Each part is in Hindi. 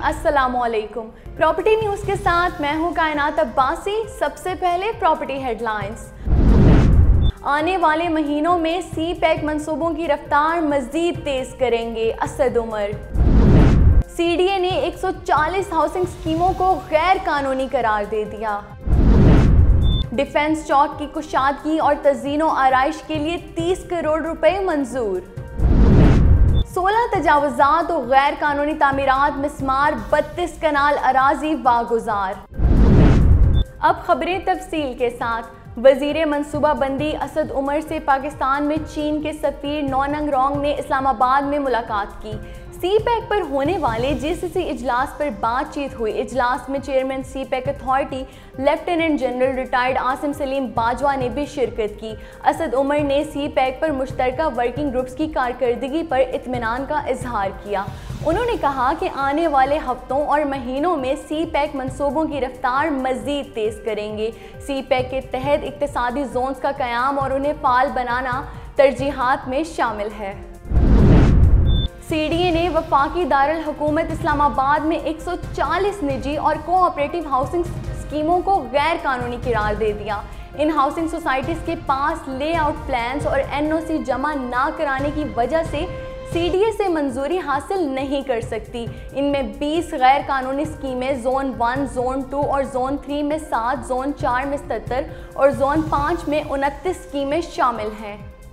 अस्सलामुअलैकुम। प्रॉपर्टी न्यूज़ के साथ मैं हूं कायनात अब्बासी। सबसे पहले प्रॉपर्टी हेडलाइंस। आने वाले महीनों में सी पैक मंसूबों की रफ्तार मज़ीद तेज़ करेंगे असद उमर। सीडीए ने 140 हाउसिंग स्कीमों को गैर कानूनी करार दे दिया। डिफेंस चौक की कुशादगी और तज़ीनो आराइश के लिए 30 करोड़ रुपए मंजूर। 16 तजावुज़ात और गैर कानूनी तामीरात मिसमार 32 कनाल अराजी वागुजार। अब खबरें तफसील के साथ। वज़ीर मनसूबा बंदी असद उमर से पाकिस्तान में चीन के सफ़ीर नौनंग रोंग ने इस्लामाबाद में मुलाकात की। सी पैक पर होने वाले जीसीसी इजलास पर बातचीत हुई। इजलास में chairman CPEC authority lieutenant general retired Asim Saleem Bajwa ने भी शिरकत की। असद उमर ने सी पैक पर मुश्तरका वर्किंग ग्रुप्स की कारकर्दगी पर इत्मीनान का इजहार किया। उन्होंने कहा कि आने वाले हफ्तों और महीनों में सी पैक मंसूबों की रफ्तार मज़ीद तेज़ करेंगे। सी पैक के तहत इक्तिसादी जोन्स का क़याम और उन्हें फ़ाल बनाना तरजीहात में शामिल है। सीडीए ने वफाकी दारुल हुकूमत इस्लामाबाद में 140 निजी और कोऑपरेटिव हाउसिंग स्कीमों को गैर कानूनी करार दे दिया। इन हाउसिंग सोसाइटीज़ के पास लेआउट प्लान्स और एनओसी जमा ना कराने की वजह से सीडीए से मंजूरी हासिल नहीं कर सकती। इनमें 20 गैर कानूनी स्कीमें जोन 1, जोन 2 और जोन 3 में 7, जोन 4 में 77 और जोन 5 में 29 स्कीमें शामिल हैं।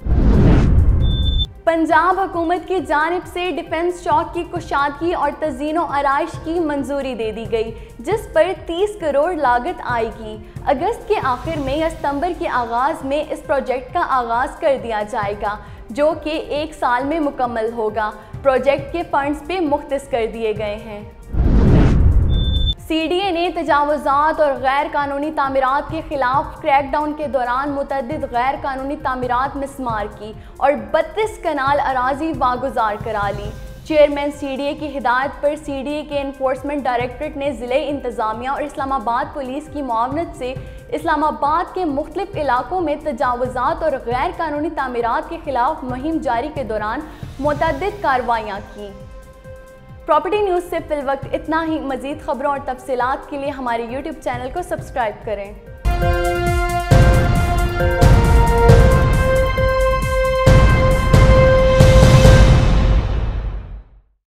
पंजाब हुकूमत की जानिब से डिफेंस चौक की कुशादगी और तज़ीनो आराइश की मंजूरी दे दी गई, जिस पर 30 करोड़ लागत आएगी। अगस्त के आखिर में या सितंबर के आगाज़ में इस प्रोजेक्ट का आगाज़ कर दिया जाएगा, जो कि 1 साल में मुकम्मल होगा। प्रोजेक्ट के फंड्स पे मुख्तस कर दिए गए हैं। सीडीए ने तजावुज़ात और गैर कानूनी तामीरात के खिलाफ क्रैकडाउन के दौरान मुतअद्दिद गैर कानूनी तामीरात मिसमार की और 32 कनाल अराजी वागुजार करा ली। चेयरमैन सीडीए की हिदायत पर सीडीए के इन्फोर्समेंट डायरेक्टरेट ने ज़िले इंतज़ामिया और इस्लामाबाद पुलिस की मुआवनत से इस्लामाबाद के मुख्तलिफ इलाकों में तजावुज़ात और गैर कानूनी तामीरात के खिलाफ मुहिम जारी के दौरान मुतअद्दिद कार्रवाइयाँ की। प्रॉपर्टी न्यूज़ से फिलवक्त इतना ही। मज़ीद खबरों और तफसीलात के लिए हमारे YouTube चैनल को सब्सक्राइब करें।